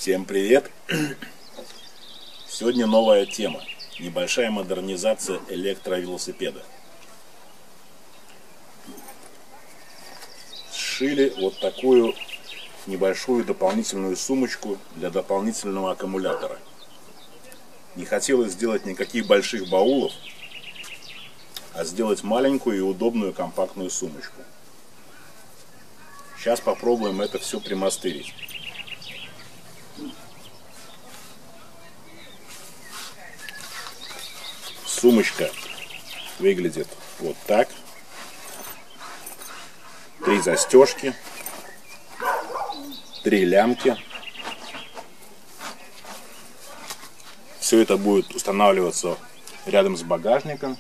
Всем привет! Сегодня новая тема. Небольшая модернизация электровелосипеда. Сшили вот такую небольшую дополнительную сумочку для дополнительного аккумулятора. Не хотелось сделать никаких больших баулов, а сделать маленькую и удобную компактную сумочку. Сейчас попробуем это все примастырить. Сумочка выглядит вот так. 3 застежки, 3 лямки. Все это будет устанавливаться рядом с багажником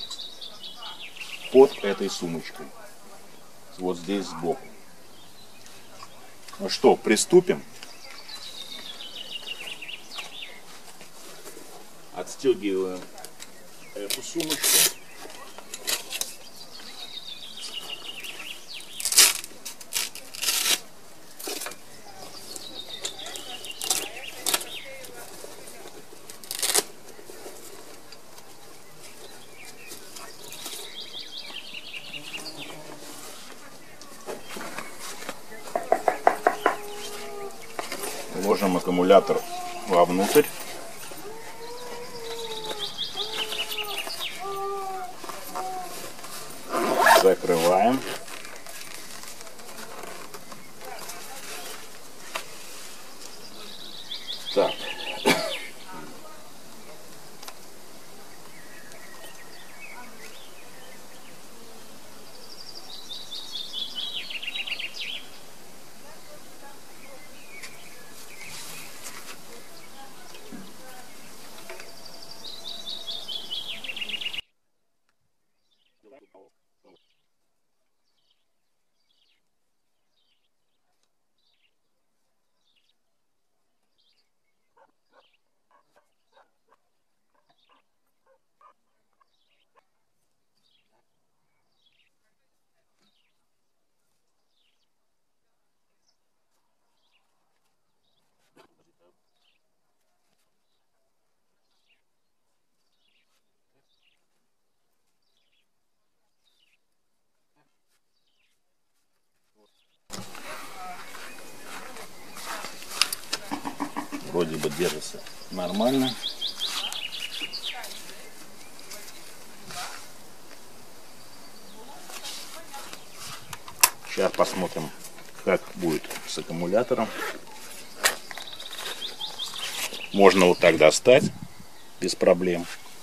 под этой сумочкой. Вот здесь сбоку. Ну что, приступим. Отстегиваем эту сумочку. Ложим аккумулятор вовнутрь. Закрываем. Так. Вроде бы держится нормально. Сейчас посмотрим, как будет с аккумулятором. Можно вот так достать без проблем.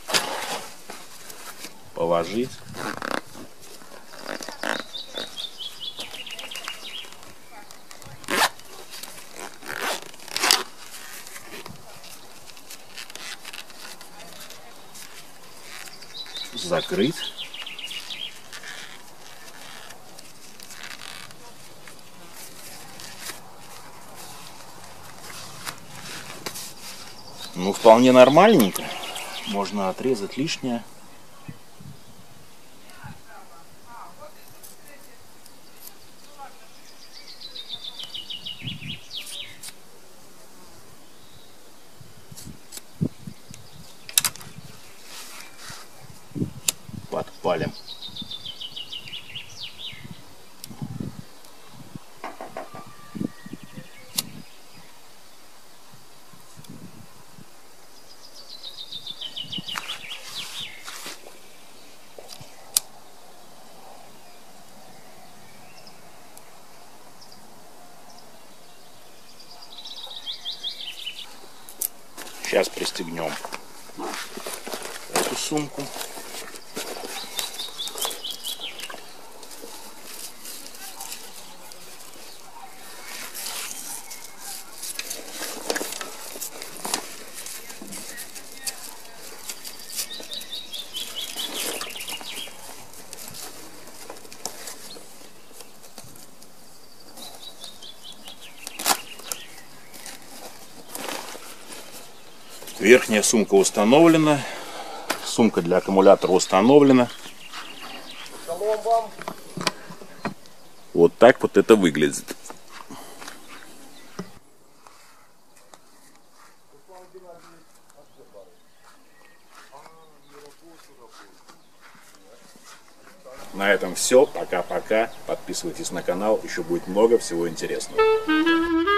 Положить. Закрыть. Ну, вполне нормальненько. Можно отрезать лишнее. Подпалим. Сейчас пристегнем эту сумку. Верхняя сумка установлена. Сумка для аккумулятора установлена. Вот так вот это выглядит. На этом все. Пока-пока. Подписывайтесь на канал. Еще будет много всего интересного.